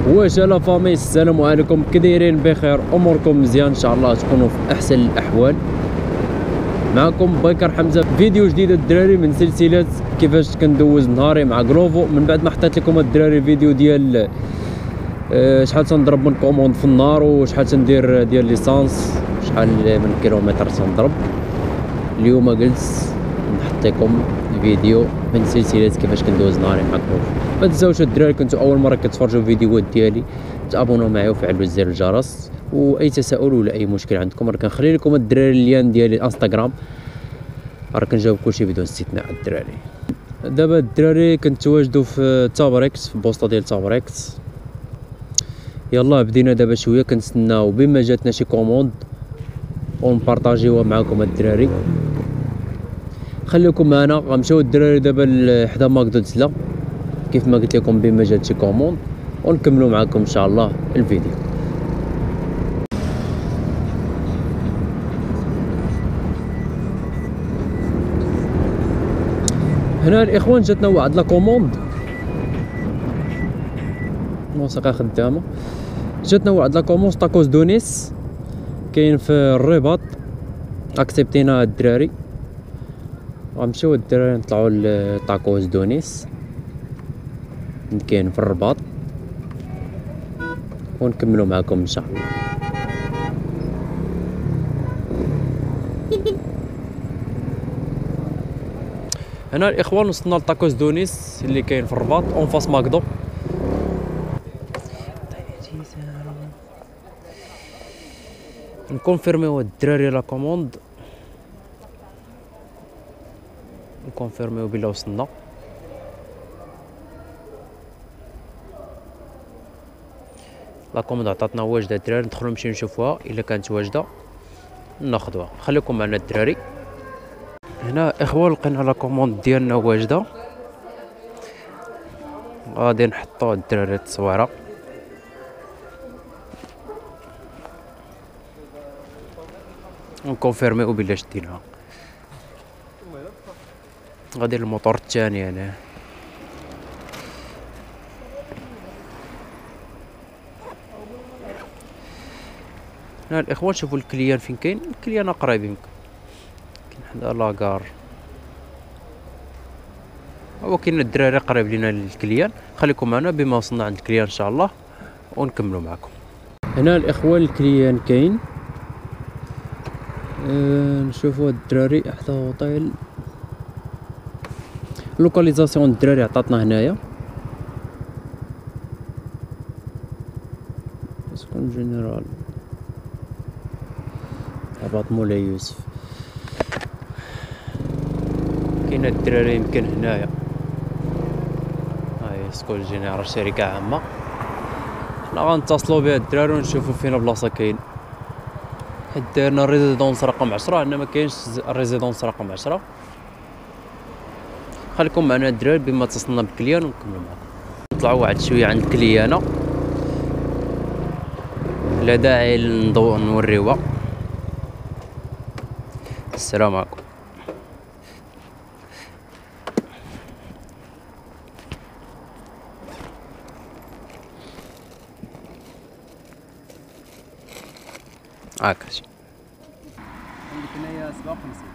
واش لا فامي، السلام عليكم، كي دايرين؟ بخير، اموركم مزيان ان شاء الله، تكونوا في احسن الاحوال. معكم بكر حمزه، فيديو جديد الدراري من سلسله كيفاش كندوز نهاري مع كلوفو. من بعد ما حطيت لكم الدراري فيديو ديال شحال تنضرب من كوموند في النهار وشحال تندير ديال ليسانس، شحال من كيلومتر تنضرب. اليوم قلت نحط لكم فيديو من سلسله كيفاش كندوز نهاري مع كلوفو. ما تنساوش الدراري، كنتو اول مره كتفرجوا الفيديوهات ديالي تابونوا معايا وفعلوا زر الجرس. واي تساؤل ولا اي مشكل عندكم راه كنخلي لكم الدراري اللين ديالي الانستغرام، راه كنجاوب كلشي بدون استثناء الدراري. دابا الدراري كنتواجدوا في تابريكس، في بوسطه ديال تابريكس. يلا بدينا دابا شويه، كنتسناو بما جاتنا شي كوموند ونبارطاجيوها معكم الدراري. خليكم معنا، غنمشيو الدراري دابا حدا ماكدونالدز لا كيف ما قلت لكم بما جات شي كوموند، ونكملوا معكم ان شاء الله الفيديو. هنا الاخوان جاتنا واحد لا كوموند، موسيقى خدامه. جاتنا واحد لا كوموند تاكوز دونيس، كاين في الرباط، اكسبتينا الدراري. غنمشيو الدراري نطلعوا لطاكوز دونيس، كاين في الرباط، ونكملوا معكم ان شاء الله. هنا الاخوان وصلنا لطاكوز دونيس اللي كاين في الرباط اون فاس ماكدو. نكونفيرميو الدراري لا كوموند، نكونفيرميو بلا وصلنا. لا كوموند عطاتنا واجده الدراري، ندخلو نمشيو نشوفوها، الا كانت واجده ناخذوها. خليكم معنا الدراري. هنا اخوان لقينا لا كوموند ديالنا واجده، غادي نحطو الدراري التصويره. ونكونفيرميو بلا شديناها. غادي الموتور الثاني هنا. هنا الاخوان شوفوا الكليان فين كاين، الكليان قريب يمكن كاين حدا لاكار، هو كاين الدراري قريب لينا للكليان. خليكم معنا بما وصلنا عند الكليان ان شاء الله ونكملوا معكم. هنا الاخوان الكليان كاين، نشوفوا الدراري حدا اوطيل. لوكاليزاسيون الدراري عطاتنا هنايا، سكون جنرال رباط مولاي يوسف. كاين الدراري يمكن هنايا، هاي سكول جنرال شركة عامة. حنا غنتصلوا بها الدراري ونشوفوا فين بلاصة كاين. حيت دارنا ريزيدونس رقم 10، هنا ما كاينش ريزيدونس رقم 10. خليكم معنا الدراري بما اتصلنا بالكليان ونكملوا معكم. نطلعوا واحد شويه عند الكليانه، لا داعي نوريوها. السلام عليكم. هاكا عندك هنايا 57.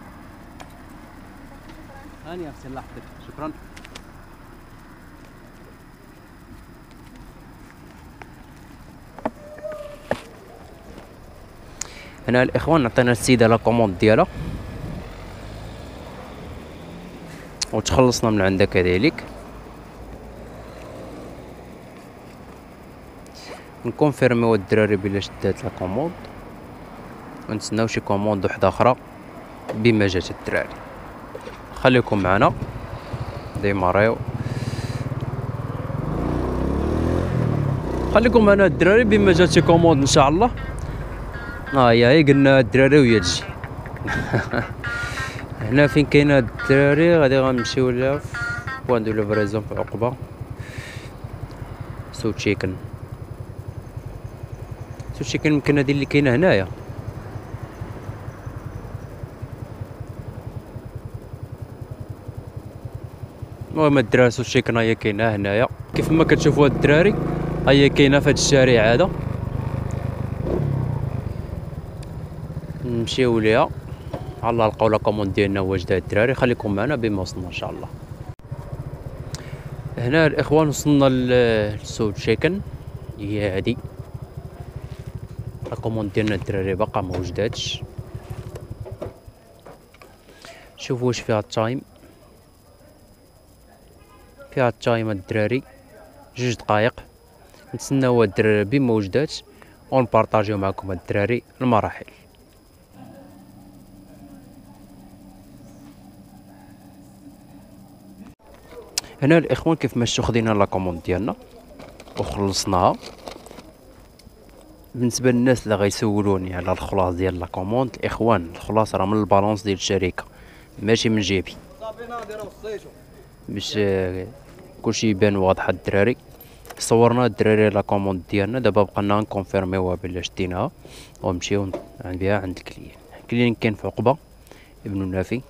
هاني اختي الله يحفظك، شكرا. هنا الاخوان عطينا السيده لا كوموند ديالها وتخلصنا من عندها كذلك. نكونفيرميو الدراري بلا شدات لا كوموند، ونتسناو شي كوموند وحده اخرى بما جات الدراري. خليكم معنا ديماريو. خليكم معنا الدراري بما جات شي كوموند ان شاء الله. هي قلنا الدراري ويا تجي. هنا فين كاينه الدراري غادي غنمشيو لها في بوان دو ليفريزون في عقبه سو تشيكن. سو تشيكن يمكن هادي اللي كاينه هنايا. المهم الدراري سو تشيكن هي كاينه هنايا كيف ما كتشوفوا الدراري. هي كاينه في هذا الشارع هذا، نمشيو ليها على نلقاو لا كوموند ديالنا واجده الدراري. خليكم معنا بما وصلنا ان شاء الله. هنا الاخوان وصلنا لسوق تشيكن، هي هادي لا كوموند ديالنا الدراري باقا ما وجداتش. شوفوا واش فيها التايم، فيها التايم الدراري 2 دقائق. نتسناو الدراري بما وجداتش ونبارطاجيو معكم الدراري المراحل. هنا الاخوان كيف ما شفتوا خدينا لا كوموند ديالنا وخلصناها. بالنسبه للناس اللي غيسولوني على الخلاص ديال لا كوموند، الاخوان الخلاص راه من البالونس ديال الشركه ماشي من جيبي، باش كلشي يبان واضح. الدراري صورنا الدراري لا كوموند ديالنا، دابا بقينا نكونفيرميوها بلا شديناها ونمشيو بها عند الكليان. الكليان كاين في عقبه ابن النافي.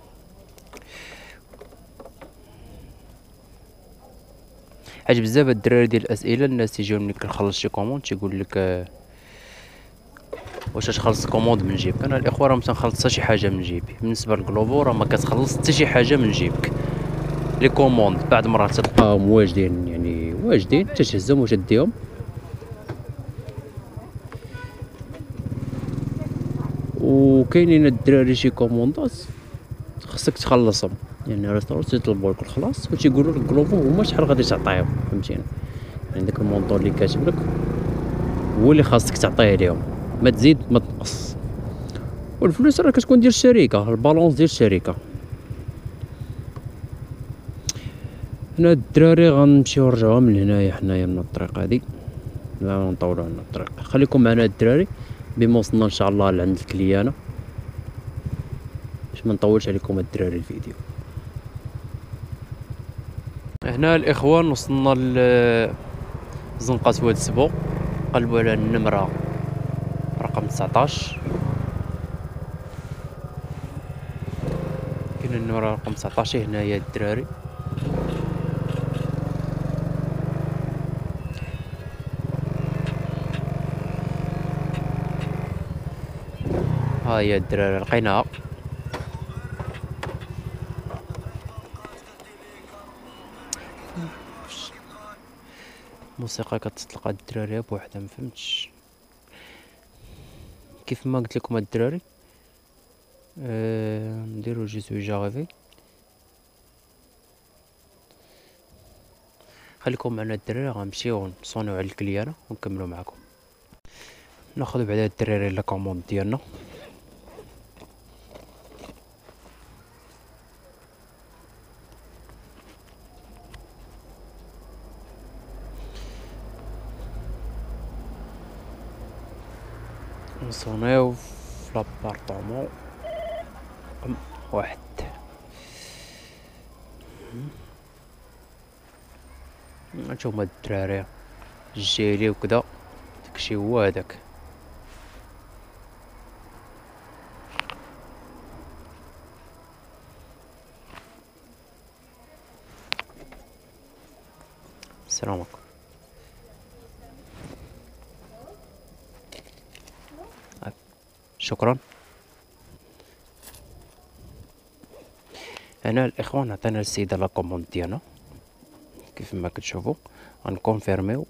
حاج بزاف الدراري ديال الاسئله، الناس تيجيو ملي كنخلص شي كوموند تيقول لك واش تخلص كوموند من جيبك. انا الاخوه راه ما تنخلص حتى شي حاجه من جيبي. بالنسبه للكلوفو راه ما كتخلص حتى شي حاجه من جيبك. لي كوموند بعد مرات تلقاهم واجدين، يعني واجدين تتهزهم وتديهم. وكاينين الدراري شي كوموندات خصك تخلصهم، يعني ريستورون تيطلبوا لك الخلاص وتيقولوا لك كلوفو هما شحال غادي تعطيهم، فهمتيني؟ يعني داك المونطور اللي كاتب لك هو اللي خاصك تعطيه ليهم، ما تزيد ما تنقص. والفلوس راه كتكون ديال الشركه، البالونس ديال الشركه. هنا الدراري غنمشيو نرجعوها من هنايا حنايا من الطريق هادي، لا نطولو على الطريق. خليكم معنا الدراري بما وصلنا ان شاء الله لعند الكليانه باش ما نطولش عليكم الدراري الفيديو. هنا الاخوان وصلنا لزنقة واد سبو، قلبوا على النمره رقم 19. كاين النمره رقم 19 هنايا الدراري. ها هي الدراري لقيناها. موسيقى كتطلق الدراري بوحدها، مفهمتش كيف ما قلت لكم الدراري. نديرو جي سوي جاريفي. خليكم معنا الدراري، غنمشيو نصونيو على الكليانه ونكملو معكم. ناخذ بعدا الدراري لا كوموند ديالنا. نصونيو في لابارطومون رقم 1. هانتوما الدراري الجيلي وكذا، داكشي هو هداك. السلام عليكم. شكرا. هنا الاخوان عطينا السيدة لا كوموند ديالنا كيف ما كتشوفوا. غنكونفيرميو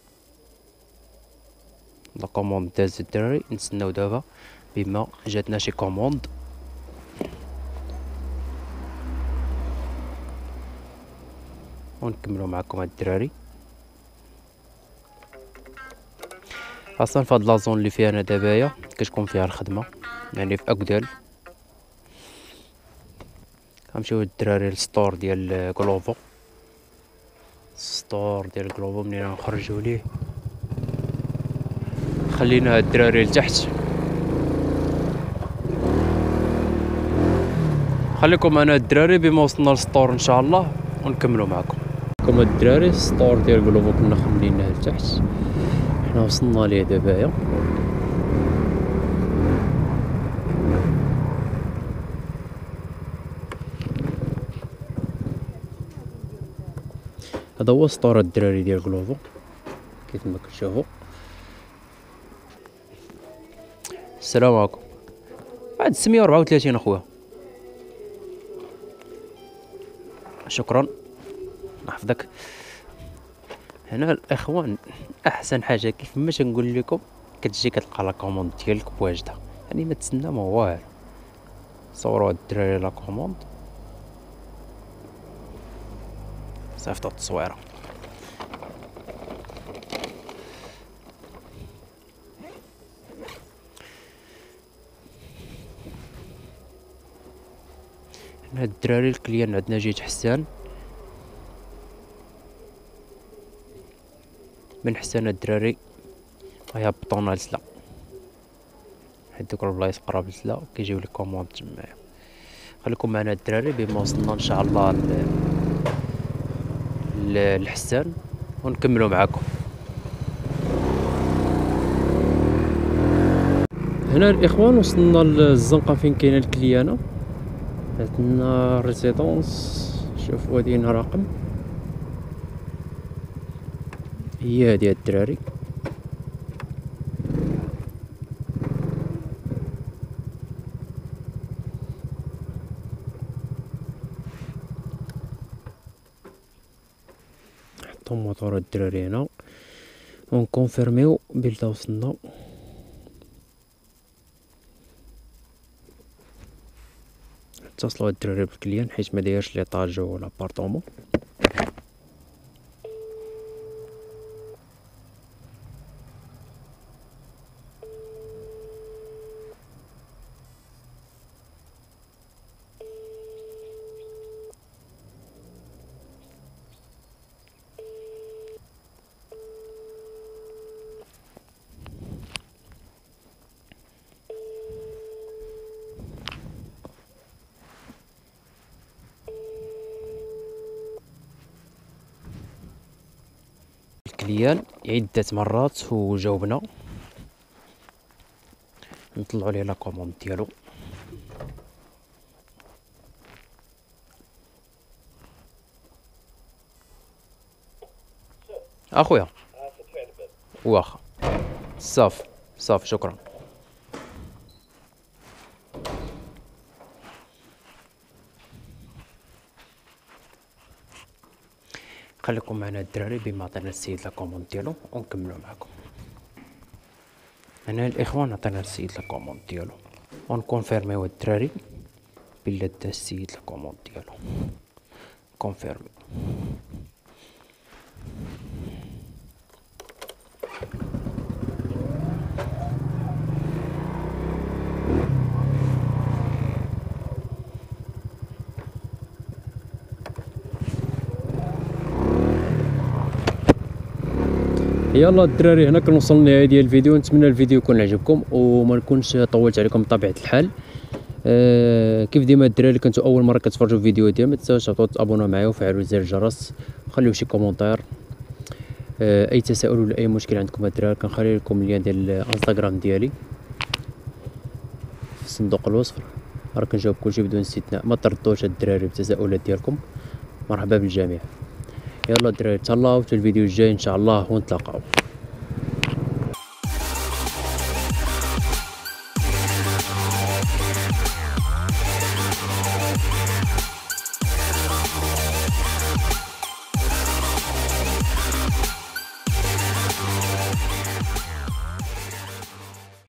لا كوموند داز الدراري. نتسناو دابا بما جاتنا شي كوموند ونكملو معكم الدراري. اصلا فهاد لازون اللي فيها انا دابايا كتكون فيها الخدمه، يعني في اكدال. غنمشيو الدراري للسطور ديال كلوفو. السطور ديال كلوفو منين نخرجوا ليه خلينا الدراري لتحت. خليكم انا الدراري بما وصلنا للسطور ان شاء الله ونكملوا معكم. كما الدراري السطور ديال كلوفو كنا خليناه لتحت، حنا وصلنا ليه دابايا. هذا هو سطور الدراري ديال كلوفو. كيف ما كتشوفوا. السلام عليكم. هاد 634 اخويا. شكرا نحفظك. هنا الاخوان احسن حاجه كيف ما تنقول لكم كتجي كتلقى لا كوموند ديالك بواجده، يعني ما تسنى ما والو. صوروا هاد الدراري لا كوموند صيفطوا التصويره. هنا هاد الدراري الكليان عندنا جيت حسان من حسان. الدراري غيهبطونا لسلا، حيت دوك البلايص قراب لسلا كيجيو لي كوموند تمايا. خليكم معنا الدراري بما وصلنا ان شاء الله لحسان ونكملوا معاكم. هنا الاخوان وصلنا للزنقه فين كاينه الكليانه. عندنا ريزيدونس، شوفوا هادي هنا رقم، هي هادي هاد الدراري. حطوا موطور الدراري هنا ونكونفيرميو بلي وصلنا. اتصلوا الدراري بالكليان حيت ما دايرش ليطاج ولا بارطومون. الكليان عدة مرات وجاوبنا، نطلعوا عليه لا كوموند ديالو. اخويا واخا صافي صافي شكرا. خليكم معنا الدراري بما عطينا السيد لا كوموند ديالو ونكملوا معكم. هنا الاخوان عطينا السيد لا كوموند ديالو ونكونفيرميو الدراري بلي دا السيد لا كوموند ديالو. كونفيرمي. يلا الدراري هنا كنوصل للنهايه ديال الفيديو. نتمنى الفيديو يكون عجبكم وما نكونش طولت عليكم بطبيعه الحال. كيف ديما الدراري كنتو اول مره كتفرجوا الفيديو ديالي ما تنساوش تابوناو معايا وفعلوا زر الجرس وخليو شي كومونتير. اي تساؤل ولا اي مشكل عندكم الدراري كنخلي لكم اللين ديال الانستغرام ديالي في صندوق الوصف، راه كنجاوب كلشي بدون استثناء. ما تردوش الدراري بالتساؤلات ديالكم. مرحبا بالجميع. يلا الدراري تهلاو في الفيديو الجاي ان شاء الله ونتلاقاو.